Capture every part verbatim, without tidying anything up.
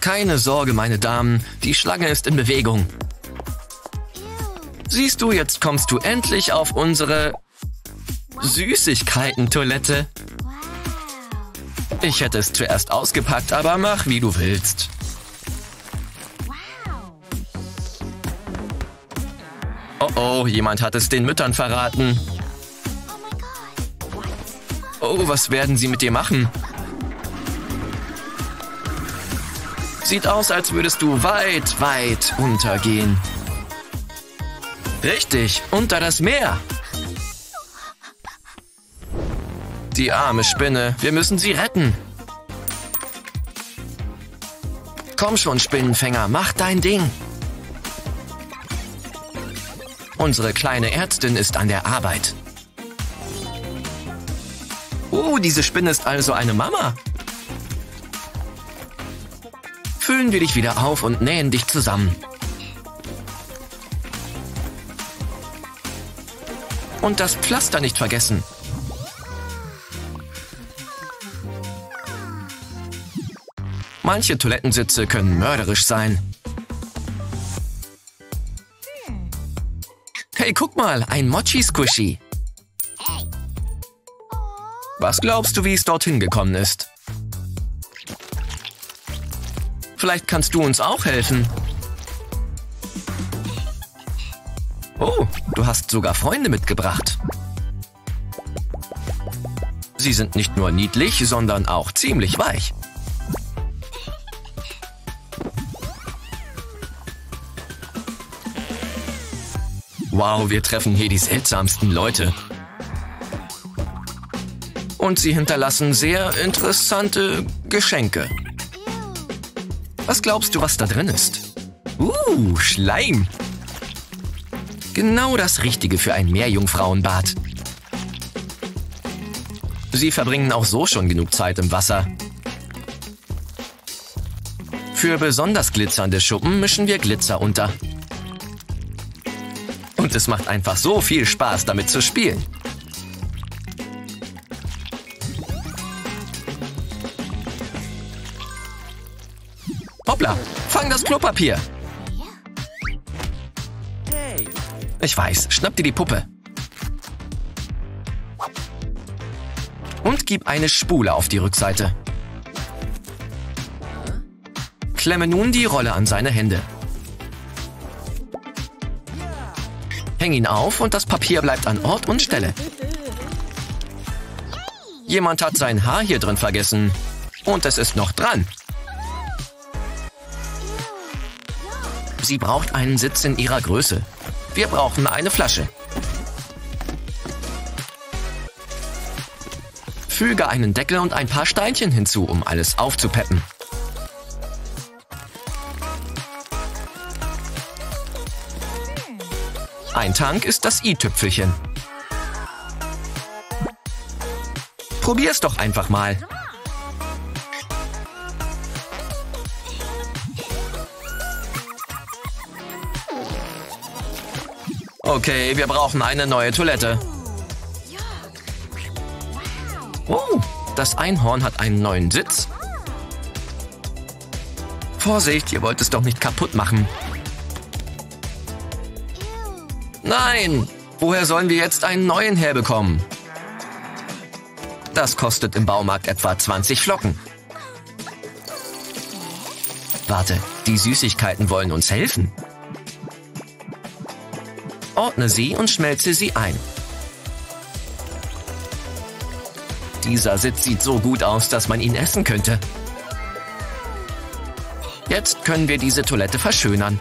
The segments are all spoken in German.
Keine Sorge, meine Damen, die Schlange ist in Bewegung. Siehst du, jetzt kommst du endlich auf unsere Süßigkeiten-Toilette. Ich hätte es zuerst ausgepackt, aber mach, wie du willst. Oh oh, jemand hat es den Müttern verraten. Oh, was werden sie mit dir machen? Sieht aus, als würdest du weit, weit untergehen. Richtig, unter das Meer. Die arme Spinne, wir müssen sie retten. Komm schon, Spinnenfänger, mach dein Ding. Unsere kleine Ärztin ist an der Arbeit. Oh, diese Spinne ist also eine Mama. Füllen wir dich wieder auf und nähen dich zusammen. Und das Pflaster nicht vergessen. Manche Toilettensitze können mörderisch sein. Hey, guck mal, ein Mochi-Squishy. Was glaubst du, wie es dorthin gekommen ist? Vielleicht kannst du uns auch helfen. Oh, du hast sogar Freunde mitgebracht. Sie sind nicht nur niedlich, sondern auch ziemlich weich. Wow, wir treffen hier die seltsamsten Leute. Und sie hinterlassen sehr interessante Geschenke. Was glaubst du, was da drin ist? Uh, Schleim. Genau das Richtige für ein Meerjungfrauenbad. Sie verbringen auch so schon genug Zeit im Wasser. Für besonders glitzernde Schuppen mischen wir Glitzer unter. Und es macht einfach so viel Spaß, damit zu spielen. Hoppla, fang das Klopapier. Ich weiß, schnapp dir die Puppe. Und gib eine Spule auf die Rückseite. Klemme nun die Rolle an seine Hände. Häng ihn auf und das Papier bleibt an Ort und Stelle. Jemand hat sein Haar hier drin vergessen. Und es ist noch dran. Sie braucht einen Sitz in ihrer Größe. Wir brauchen eine Flasche. Füge einen Deckel und ein paar Steinchen hinzu, um alles aufzupeppen. Ein Tank ist das i-Tüpfelchen. Probier's doch einfach mal. Okay, wir brauchen eine neue Toilette. Oh, das Einhorn hat einen neuen Sitz. Vorsicht, ihr wollt es doch nicht kaputt machen. Nein, woher sollen wir jetzt einen neuen herbekommen? Das kostet im Baumarkt etwa zwanzig Flocken. Warte, die Süßigkeiten wollen uns helfen. Ordne sie und schmelze sie ein. Dieser Sitz sieht so gut aus, dass man ihn essen könnte. Jetzt können wir diese Toilette verschönern.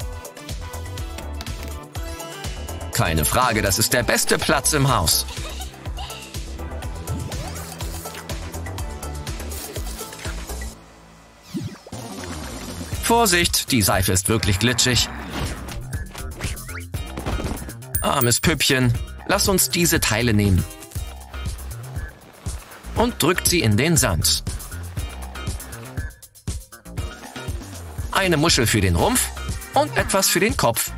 Keine Frage, das ist der beste Platz im Haus. Vorsicht, die Seife ist wirklich glitschig. Armes Püppchen, lass uns diese Teile nehmen. Und drückt sie in den Sand. Eine Muschel für den Rumpf und etwas für den Kopf.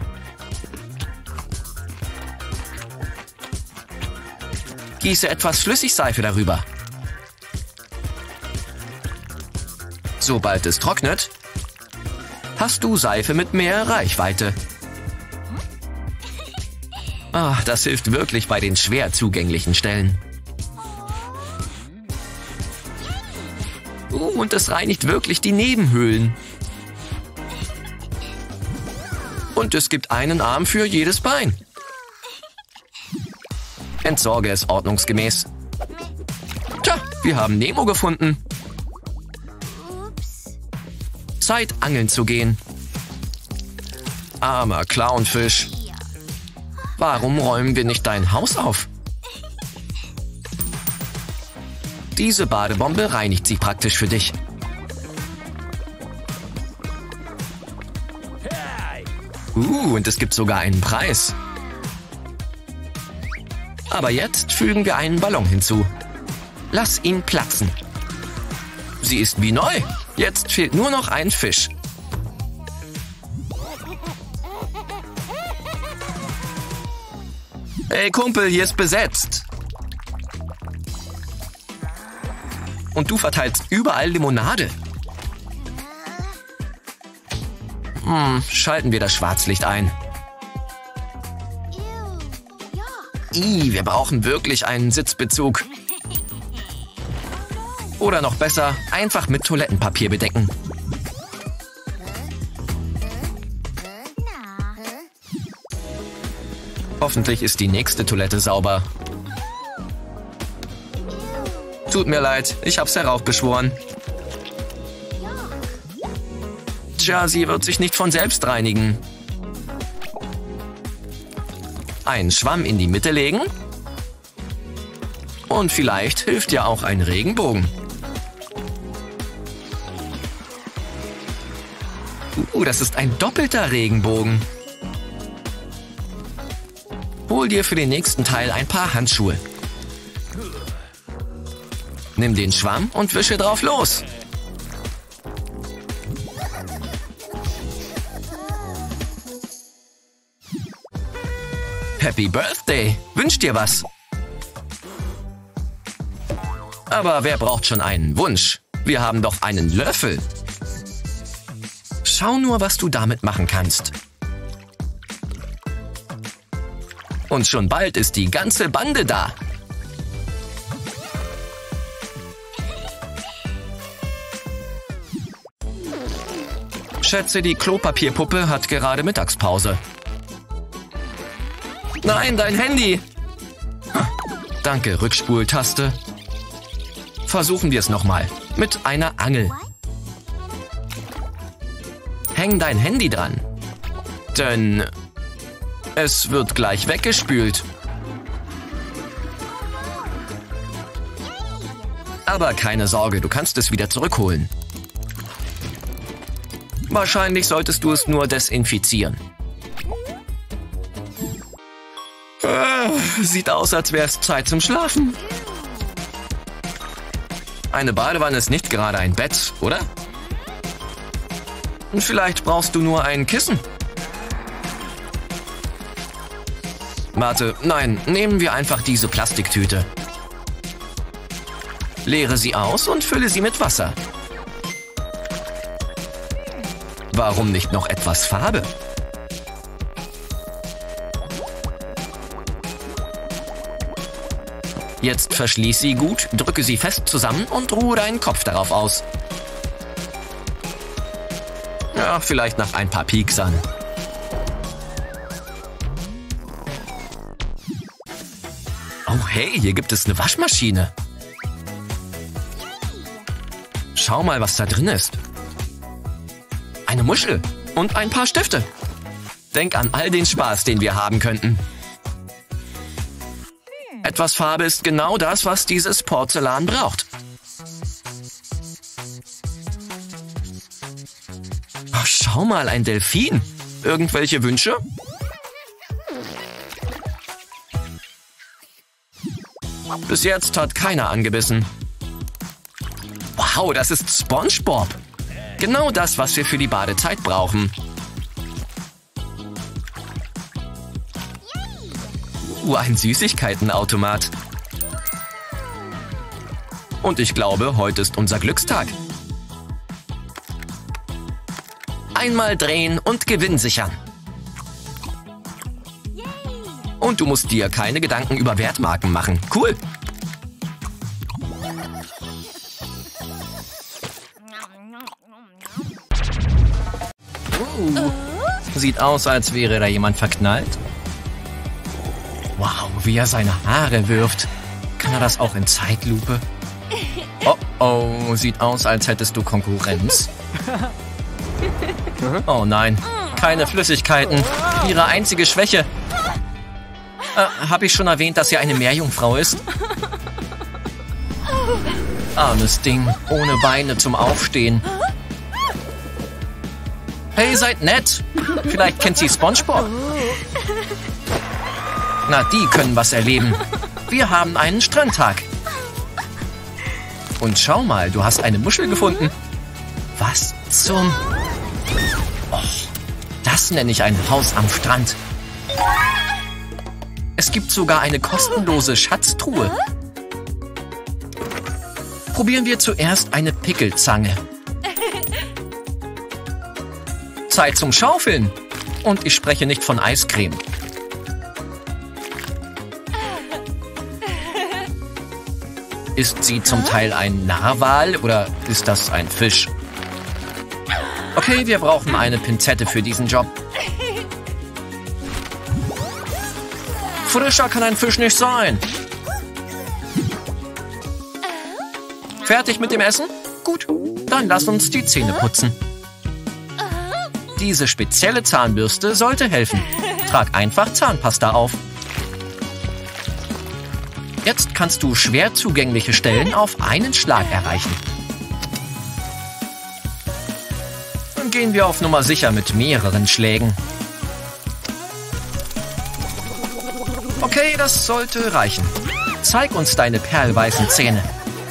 Gieße etwas Flüssigseife darüber. Sobald es trocknet, hast du Seife mit mehr Reichweite. Ah, das hilft wirklich bei den schwer zugänglichen Stellen. Uh, und es reinigt wirklich die Nebenhöhlen. Und es gibt einen Arm für jedes Bein. Entsorge es ordnungsgemäß. Tja, wir haben Nemo gefunden. Zeit, angeln zu gehen. Armer Clownfisch. Warum räumen wir nicht dein Haus auf? Diese Badebombe reinigt sie praktisch für dich. Uh, und es gibt sogar einen Preis. Aber jetzt fügen wir einen Ballon hinzu. Lass ihn platzen. Sie ist wie neu. Jetzt fehlt nur noch ein Fisch. Hey Kumpel, hier ist besetzt. Und du verteilst überall Limonade. Hm, schalten wir das Schwarzlicht ein. Ih, wir brauchen wirklich einen Sitzbezug. Oder noch besser, einfach mit Toilettenpapier bedecken. Hoffentlich ist die nächste Toilette sauber. Tut mir leid, ich hab's heraufbeschworen. Tja, sie wird sich nicht von selbst reinigen. Einen Schwamm in die Mitte legen. Und vielleicht hilft ja auch ein Regenbogen. Uh, das ist ein doppelter Regenbogen. Hol dir für den nächsten Teil ein paar Handschuhe. Nimm den Schwamm und wische drauf los. Happy Birthday! Wünsch dir was! Aber wer braucht schon einen Wunsch? Wir haben doch einen Löffel. Schau nur, was du damit machen kannst. Und schon bald ist die ganze Bande da. Schätze, die Klopapierpuppe hat gerade Mittagspause. Nein, dein Handy! Danke, Rückspultaste. Versuchen wir es nochmal. Mit einer Angel. Häng dein Handy dran. Denn es wird gleich weggespült. Aber keine Sorge, du kannst es wieder zurückholen. Wahrscheinlich solltest du es nur desinfizieren. Äh, sieht aus, als wäre es Zeit zum Schlafen. Eine Badewanne ist nicht gerade ein Bett, oder? Und vielleicht brauchst du nur ein Kissen. Warte, nein, nehmen wir einfach diese Plastiktüte. Leere sie aus und fülle sie mit Wasser. Warum nicht noch etwas Farbe? Jetzt verschließ sie gut, drücke sie fest zusammen und ruhe deinen Kopf darauf aus. Ja, vielleicht nach ein paar Pieksern. Oh hey, hier gibt es eine Waschmaschine. Schau mal, was da drin ist. Eine Muschel und ein paar Stifte. Denk an all den Spaß, den wir haben könnten. Etwas Farbe ist genau das, was dieses Porzellan braucht. Oh, schau mal, ein Delfin. Irgendwelche Wünsche? Bis jetzt hat keiner angebissen. Wow, das ist SpongeBob. Genau das, was wir für die Badezeit brauchen. Uh, ein Süßigkeitenautomat. Und ich glaube, heute ist unser Glückstag. Einmal drehen und Gewinn sichern. Und du musst dir keine Gedanken über Wertmarken machen. Cool. Uh, sieht aus, als wäre da jemand verknallt. Wow, wie er seine Haare wirft. Kann er das auch in Zeitlupe? Oh oh, sieht aus, als hättest du Konkurrenz. Oh nein, keine Flüssigkeiten. Ihre einzige Schwäche. Äh, Habe ich schon erwähnt, dass sie eine Meerjungfrau ist? Armes Ding, ohne Beine zum Aufstehen. Hey, seid nett. Vielleicht kennt sie SpongeBob. Na, die können was erleben. Wir haben einen Strandtag. Und schau mal, du hast eine Muschel gefunden. Was zum... Oh, das nenne ich ein Haus am Strand. Es gibt sogar eine kostenlose Schatztruhe. Probieren wir zuerst eine Pickelzange. Zeit zum Schaufeln. Und ich spreche nicht von Eiscreme. Ist sie zum Teil ein Narwal oder ist das ein Fisch? Okay, wir brauchen eine Pinzette für diesen Job. Frischer kann ein Fisch nicht sein. Fertig mit dem Essen? Gut, dann lass uns die Zähne putzen. Diese spezielle Zahnbürste sollte helfen. Trag einfach Zahnpasta auf. Jetzt kannst du schwer zugängliche Stellen auf einen Schlag erreichen. Dann gehen wir auf Nummer sicher mit mehreren Schlägen. Okay, das sollte reichen. Zeig uns deine perlweißen Zähne.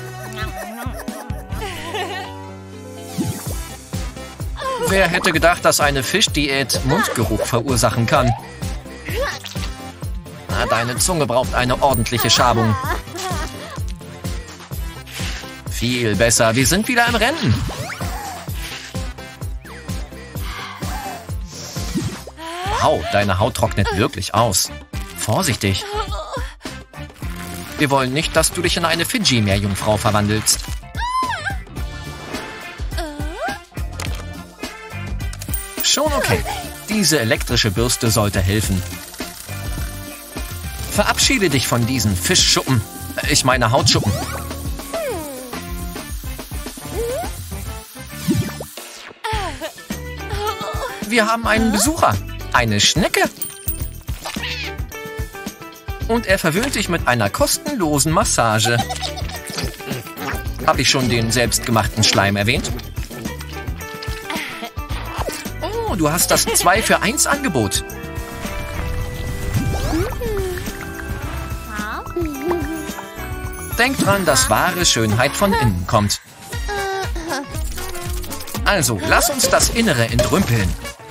Wer hätte gedacht, dass eine Fischdiät Mundgeruch verursachen kann? Na, deine Zunge braucht eine ordentliche Schabung. Viel besser, wir sind wieder im Rennen. Wow, deine Haut trocknet wirklich aus. Vorsichtig. Wir wollen nicht, dass du dich in eine Fidschi-Meerjungfrau verwandelst. Schon okay. Diese elektrische Bürste sollte helfen. Verabschiede dich von diesen Fischschuppen. Ich meine Hautschuppen. Wir haben einen Besucher. Eine Schnecke. Und er verwöhnt dich mit einer kostenlosen Massage. Habe ich schon den selbstgemachten Schleim erwähnt? Oh, du hast das zwei für eins Angebot. Denk dran, dass wahre Schönheit von innen kommt. Also, lass uns das Innere entrümpeln.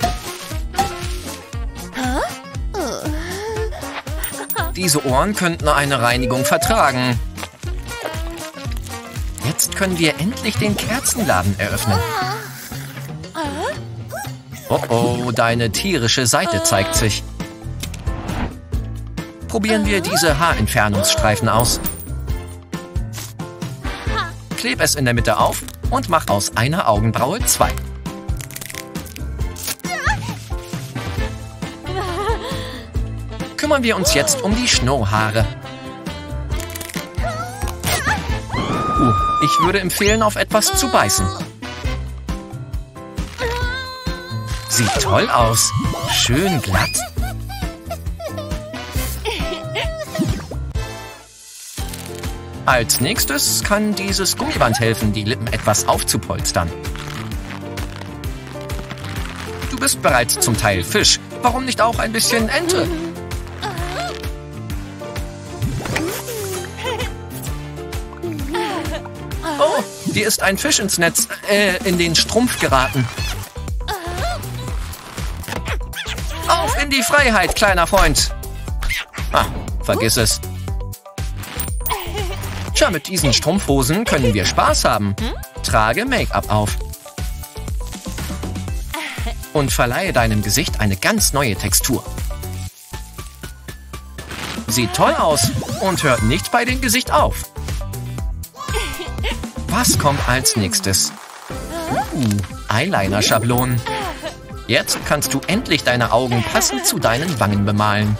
Diese Ohren könnten eine Reinigung vertragen. Jetzt können wir endlich den Kerzenladen eröffnen. Oh oh, deine tierische Seite zeigt sich. Probieren wir diese Haarentfernungsstreifen aus. Kleb es in der Mitte auf und mach aus einer Augenbraue zwei. Kümmern wir uns jetzt um die Schnurrhaare. Uh, ich würde empfehlen, auf etwas zu beißen. Sieht toll aus. Schön glatt. Als nächstes kann dieses Gummiband helfen, die Lippen etwas aufzupolstern. Du bist bereits zum Teil Fisch. Warum nicht auch ein bisschen Ente? Oh, dir ist ein Fisch ins Netz, äh, in den Strumpf geraten. Auf in die Freiheit, kleiner Freund. Ah, vergiss es. Tja, mit diesen Strumpfhosen können wir Spaß haben. Trage Make-up auf. und verleihe deinem Gesicht eine ganz neue Textur. Sieht toll aus und hört nicht bei dem Gesicht auf. Was kommt als nächstes? Uh, Eyeliner-Schablonen. Jetzt kannst du endlich deine Augen passend zu deinen Wangen bemalen.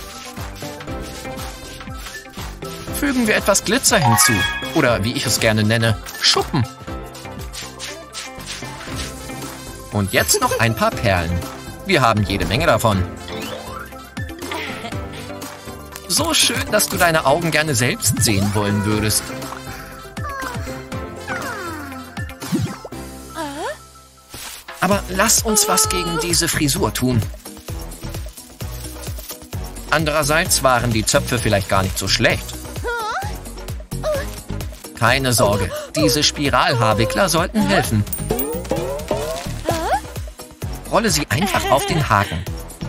Fügen wir etwas Glitzer hinzu. Oder wie ich es gerne nenne, Schuppen. Und jetzt noch ein paar Perlen. Wir haben jede Menge davon. So schön, dass du deine Augen gerne selbst sehen wollen würdest. Aber lass uns was gegen diese Frisur tun. Andererseits waren die Zöpfe vielleicht gar nicht so schlecht. Keine Sorge, diese Spiralhaarwickler sollten helfen. Rolle sie einfach auf den Haken.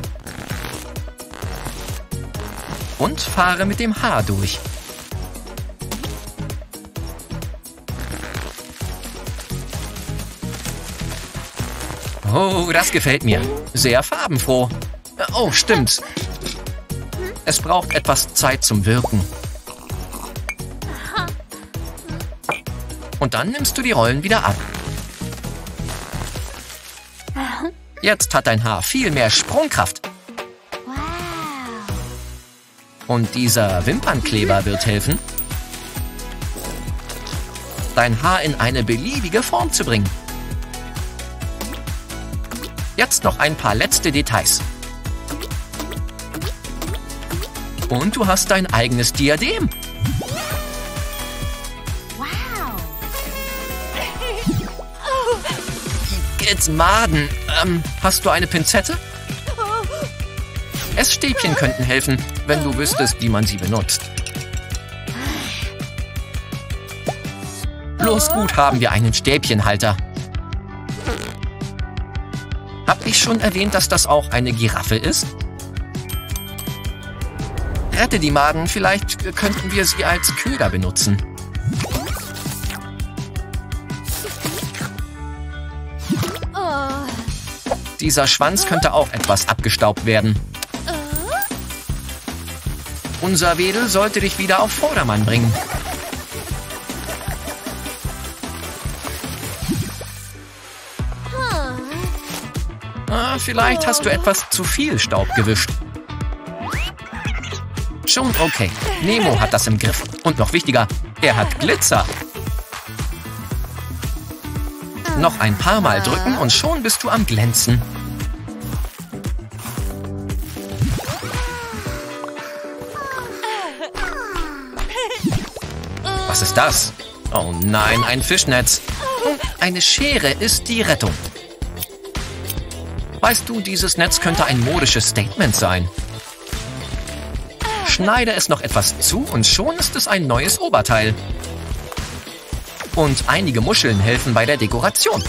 Und fahre mit dem Haar durch. Oh, das gefällt mir. Sehr farbenfroh. Oh, stimmt. Es braucht etwas Zeit zum Wirken. Und dann nimmst du die Rollen wieder ab. Jetzt hat dein Haar viel mehr Sprungkraft. Und dieser Wimpernkleber wird helfen, dein Haar in eine beliebige Form zu bringen. Jetzt noch ein paar letzte Details. Und du hast dein eigenes Diadem. Jetzt Maden. Ähm, hast du eine Pinzette? Essstäbchen könnten helfen, wenn du wüsstest, wie man sie benutzt. Bloß gut haben wir einen Stäbchenhalter. Hab ich schon erwähnt, dass das auch eine Giraffe ist? Rette die Maden, vielleicht könnten wir sie als Köder benutzen. Dieser Schwanz könnte auch etwas abgestaubt werden. Unser Wedel sollte dich wieder auf Vordermann bringen. Ah, vielleicht hast du etwas zu viel Staub gewischt. Schon okay. Nemo hat das im Griff. Und noch wichtiger, er hat Glitzer. Noch ein paar Mal drücken und schon bist du am Glänzen. Was ist das? Oh nein, ein Fischnetz. Eine Schere ist die Rettung. Weißt du, dieses Netz könnte ein modisches Statement sein. Schneide es noch etwas zu und schon ist es ein neues Oberteil. Und einige Muscheln helfen bei der Dekoration.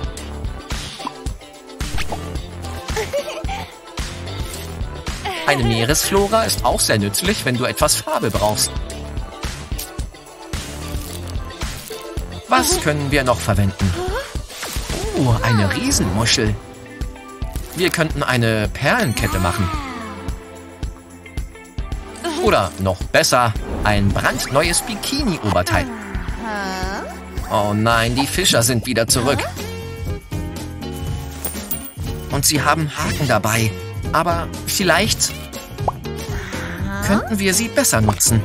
Eine Meeresflora ist auch sehr nützlich, wenn du etwas Farbe brauchst. Was können wir noch verwenden? Oh, eine Riesenmuschel. Wir könnten eine Perlenkette machen. Oder noch besser, ein brandneues Bikini-Oberteil. Oh nein, die Fischer sind wieder zurück. Und sie haben Haken dabei. Aber vielleicht könnten wir sie besser nutzen.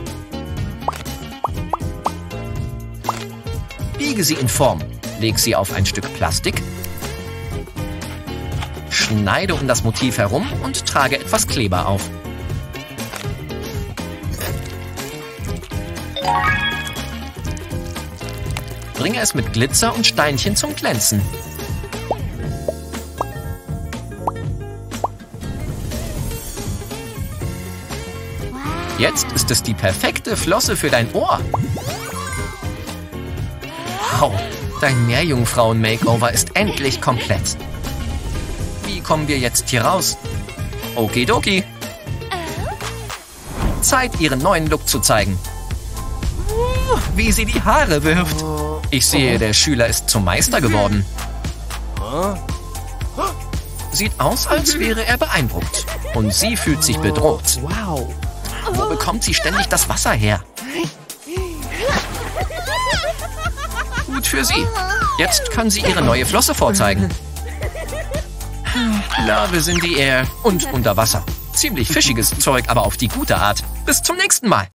Biege sie in Form. Leg sie auf ein Stück Plastik. Schneide um das Motiv herum und trage etwas Kleber auf. Bringe es mit Glitzer und Steinchen zum Glänzen. Jetzt ist es die perfekte Flosse für dein Ohr. Wow, dein Meerjungfrauen-Makeover ist endlich komplett. Wie kommen wir jetzt hier raus? Okidoki. Zeit, ihren neuen Look zu zeigen. Uh, wie sie die Haare wirft. Ich sehe, der Schüler ist zum Meister geworden. Sieht aus, als wäre er beeindruckt. Und sie fühlt sich bedroht. Wow. Wo bekommt sie ständig das Wasser her? Gut für sie. Jetzt kann sie ihre neue Flosse vorzeigen. Love in the air und unter Wasser. Ziemlich fischiges Zeug, aber auf die gute Art. Bis zum nächsten Mal.